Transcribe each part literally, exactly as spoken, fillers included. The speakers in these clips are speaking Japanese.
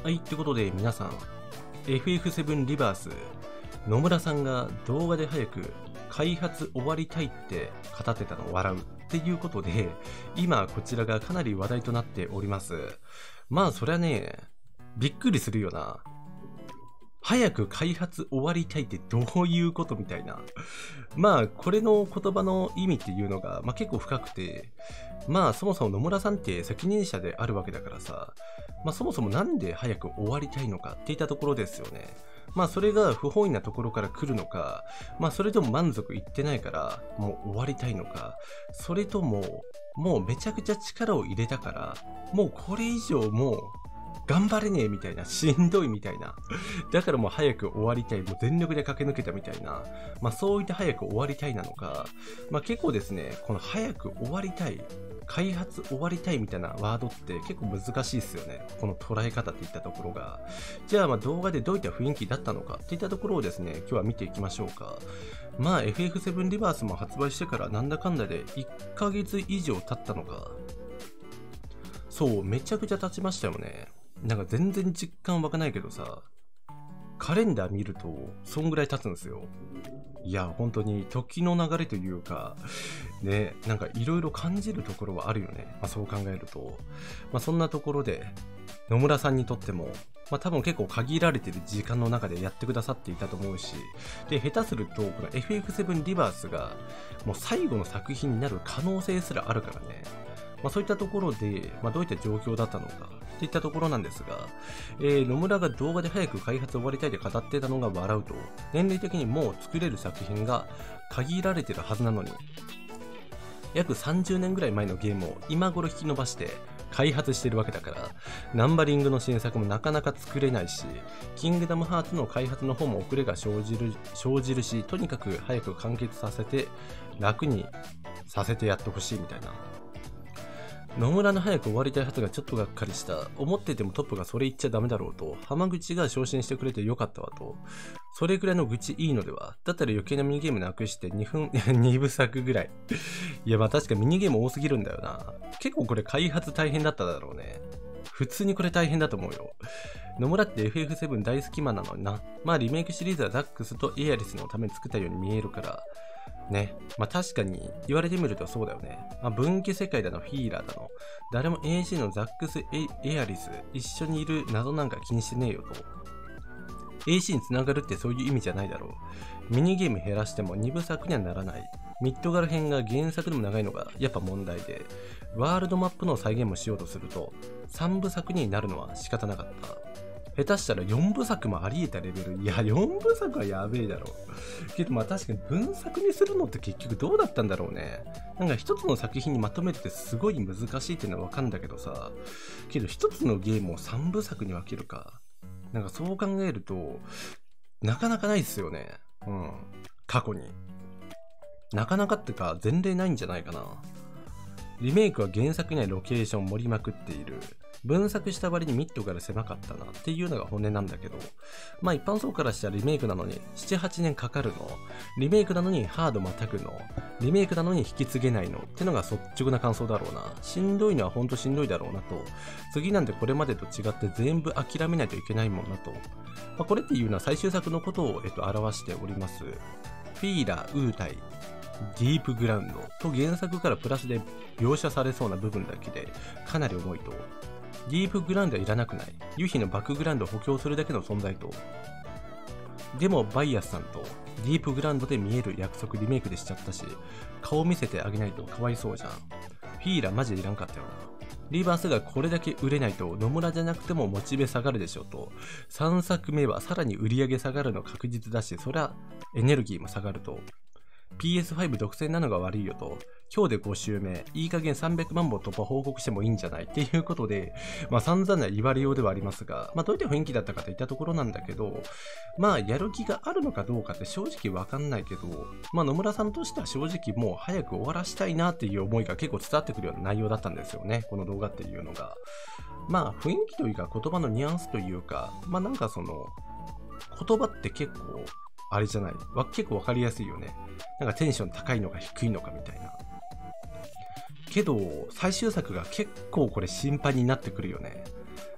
はい、ってことで皆さん、エフエフセブン リバース、野村さんが動画で早く開発終わりたいって語ってたのを笑うっていうことで、今こちらがかなり話題となっております。まあそりゃね、びっくりするよな。早く開発終わりたいってどういうことみたいな。まあこれの言葉の意味っていうのが、まあ、結構深くて、まあそもそも野村さんって責任者であるわけだからさ、まあそもそもなんで早く終わりたいのかっていったところですよね。まあそれが不本意なところから来るのか、まあそれとも満足いってないからもう終わりたいのか、それとももうめちゃくちゃ力を入れたからもうこれ以上もう頑張れねえみたいな、しんどいみたいな。だからもう早く終わりたい、もう全力で駆け抜けたみたいな。まあそういった早く終わりたいなのか、まあ結構ですね、この早く終わりたい、開発終わりたいみたいなワードって結構難しいですよね。この捉え方っていったところが。じゃあまあ動画でどういった雰囲気だったのかっていったところをですね、今日は見ていきましょうか。まあ エフエフセブン リバースも発売してからなんだかんだでいっかげつ以上経ったのか。そう、めちゃくちゃ経ちましたよね。なんか全然実感湧かないけどさ、カレンダー見るとそんぐらい経つんですよ。いや本当に時の流れというかね、なんかいろいろ感じるところはあるよね。まあ、そう考えると、まあ、そんなところで野村さんにとっても、まあ、多分結構限られてる時間の中でやってくださっていたと思うし、で下手するとこの エフエフセブン リバースがもう最後の作品になる可能性すらあるからね。まあ、そういったところで、まあ、どういった状況だったのかっていったところなんですが、えー、野村が動画で早く開発終わりたいで語っていたのが笑うと、年齢的にもう作れる作品が限られてるはずなのに、約さんじゅうねんぐらい前のゲームを今頃引き伸ばして開発してるわけだから、ナンバリングの新作もなかなか作れないし、キングダムハーツの開発の方も遅れが生じる、生じるし、とにかく早く完結させて楽にさせてやってほしいみたいな。野村の早く終わりたいはずがちょっとがっかりした。思っててもトップがそれ言っちゃダメだろうと。浜口が昇進してくれてよかったわと。それくらいの愚痴いいのでは。だったら余計なミニゲームなくしてにふん、にぶ作ぐらい。いやまあ確かミニゲーム多すぎるんだよな。結構これ開発大変だっただろうね。普通にこれ大変だと思うよ。野村って エフエフセブン 大好きマンなのにな。まあリメイクシリーズはザックスとエアリスのために作ったように見えるから。ね。まあ確かに言われてみるとそうだよね。まあ、分岐世界だのフィーラーだの。誰も エーシー のザックスエ、エアリス一緒にいる謎なんか気にしてねえよと。エーシー に繋がるってそういう意味じゃないだろう。ミニゲーム減らしてもにぶ作にはならない。ミッドガル編が原作でも長いのがやっぱ問題で、ワールドマップの再現もしようとするとさんぶ作になるのは仕方なかった。下手したらよんぶ作もあり得たレベル。いや、よんぶ作はやべえだろ。けどまあ確かに分作にするのって結局どうだったんだろうね。なんか一つの作品にまとめるってすごい難しいっていうのはわかんだけどさ。けど一つのゲームをさんぶ作に分けるか。なんかそう考えると、なかなかないっすよね。うん。過去に。なかなかってか前例ないんじゃないかな。リメイクは原作にないロケーションを盛りまくっている。分作した割にミッドから狭かったなっていうのが本音なんだけど、まあ一般層からしたらリメイクなのにななはちねんかかるの、リメイクなのにハードまたぐの、リメイクなのに引き継げないのってのが率直な感想だろうな。しんどいのはほんとしんどいだろうなと。次なんてこれまでと違って全部諦めないといけないもんなと。まあ、これっていうのは最終作のことを、えっと、表しております。フィーラー、ウータイ、ディープグラウンドと原作からプラスで描写されそうな部分だけでかなり重いと。ディープグラウンドはいらなくない。ユヒのバックグラウンドを補強するだけの存在と。でもバイアスさんとディープグラウンドで見える約束リメイクでしちゃったし、顔見せてあげないとかわいそうじゃん。フィーラーマジでいらんかったよな。リバースがこれだけ売れないと野村じゃなくてもモチベ下がるでしょうと。さんさくめはさらに売り上げ下がるの確実だし、そりゃエネルギーも下がると。ピーエスファイブ 独占なのが悪いよと。今日でご週目、いい加減さんびゃくまんぼ突破報告してもいいんじゃないっていうことで、まあ散々な言われようではありますが、まあどういった雰囲気だったかといったところなんだけど、まあやる気があるのかどうかって正直わかんないけど、まあ野村さんとしては正直もう早く終わらしたいなっていう思いが結構伝わってくるような内容だったんですよね、この動画っていうのが。まあ雰囲気というか言葉のニュアンスというか、まあなんかその、言葉って結構、あれじゃない、わ結構わかりやすいよね。なんかテンション高いのか低いのかみたいな。けど最終作が結構これ心配になってくるよね。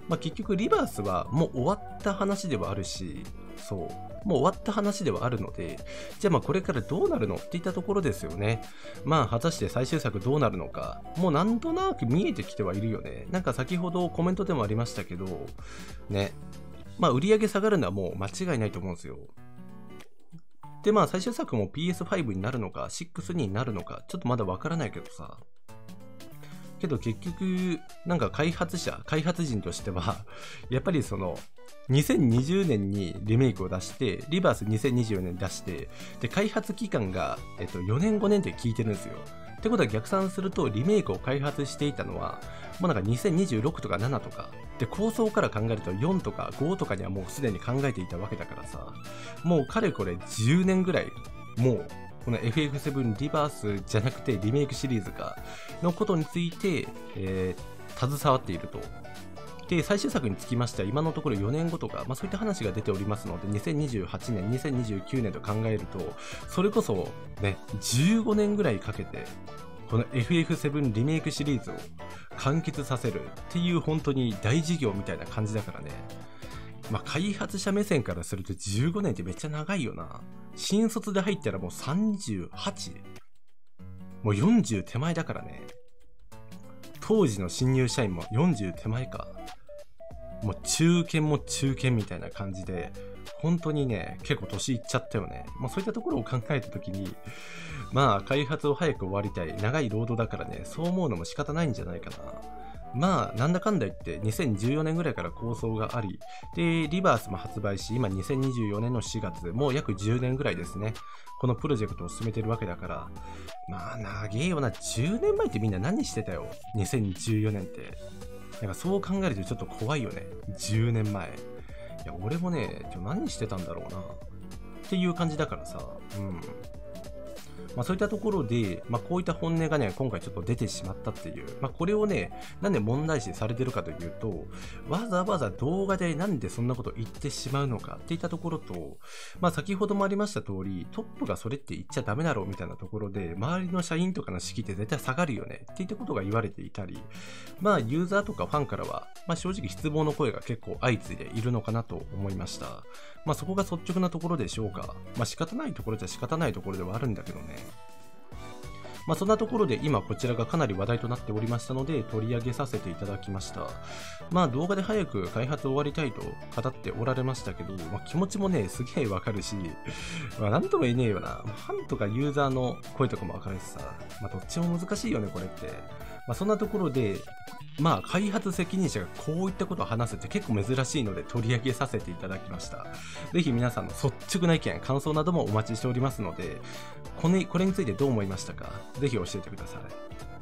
まあ、結局リバースはもう終わった話ではあるし、そう、もう終わった話ではあるので、じゃあまあこれからどうなるのっていったところですよね。まあ果たして最終作どうなるのか、もうなんとなく見えてきてはいるよね。なんか先ほどコメントでもありましたけど、ね、まあ売り上げ下がるのはもう間違いないと思うんですよ。でまあ最終作も ピーエスファイブ になるのか、シックスになるのか、ちょっとまだわからないけどさ。けど結局、なんか開発者、開発人としては、やっぱりその、にせんにじゅうねんにリメイクを出して、リバースにせんにじゅうよねんに出して、で、開発期間が、えっと、よねんごねんって聞いてるんですよ。ってことは逆算すると、リメイクを開発していたのは、もうなんかにせんにじゅうろくとかななとか、で、構想から考えるとよんとかごとかにはもうすでに考えていたわけだからさ、もうかれこれじゅうねんぐらい、もう、この エフエフセブン リバースじゃなくてリメイクシリーズかのことについて、えー、携わっていると。で、最終作につきましては今のところよねんごとか、まあ、そういった話が出ておりますので、にせんにじゅうはちねん、にせんにじゅうきゅうねんと考えると、それこそね、じゅうごねんぐらいかけて、この エフエフセブン リメイクシリーズを完結させるっていう本当に大事業みたいな感じだからね。まあ、開発者目線からするとじゅうごねんってめっちゃ長いよな。新卒で入ったらもうさんじゅうはち？もうよんじゅう手前だからね。当時の新入社員もよんじゅう手前か。もう中堅も中堅みたいな感じで、本当にね、結構年いっちゃったよね。まあそういったところを考えたときに、まあ開発を早く終わりたい。長い労働だからね、そう思うのも仕方ないんじゃないかな。まあ、なんだかんだ言ってにせんじゅうよねんぐらいから構想があり、で、リバースも発売し、今にせんにじゅうよねんのしがつ、もう約じゅうねんぐらいですね。このプロジェクトを進めてるわけだから、まあ、長えよな。じゅうねんまえってみんな何してたよ。にせんじゅうよねんって。なんかそう考えるとちょっと怖いよね。じゅうねんまえ。いや、俺もね、何してたんだろうな。っていう感じだからさ、うん。まあ、そういったところで、まあ、こういった本音がね、今回ちょっと出てしまったっていう、まあ、これをね、なんで問題視されてるかというと、わざわざ動画でなんでそんなこと言ってしまうのかっていったところと、まあ、先ほどもありました通り、トップがそれって言っちゃダメだろうみたいなところで、周りの社員とかの士気って絶対下がるよねっていったことが言われていたり、まあ、ユーザーとかファンからは、まあ、正直失望の声が結構相次いでいるのかなと思いました。まあ、そこが率直なところでしょうか。まあ、仕方ないところじゃ仕方ないところではあるんだけどね。まあそんなところで今こちらがかなり話題となっておりましたので取り上げさせていただきました。まあ動画で早く開発終わりたいと語っておられましたけど、まあ、気持ちもねすげえわかるし、まあなんとも言えねえよな。ファンとかユーザーの声とかもわかるしさ、まあどっちも難しいよねこれって。まあそんなところで、まあ開発責任者がこういったことを話すって結構珍しいので取り上げさせていただきました。ぜひ皆さんの率直な意見、感想などもお待ちしておりますので、これ、これについてどう思いましたか？ぜひ教えてください。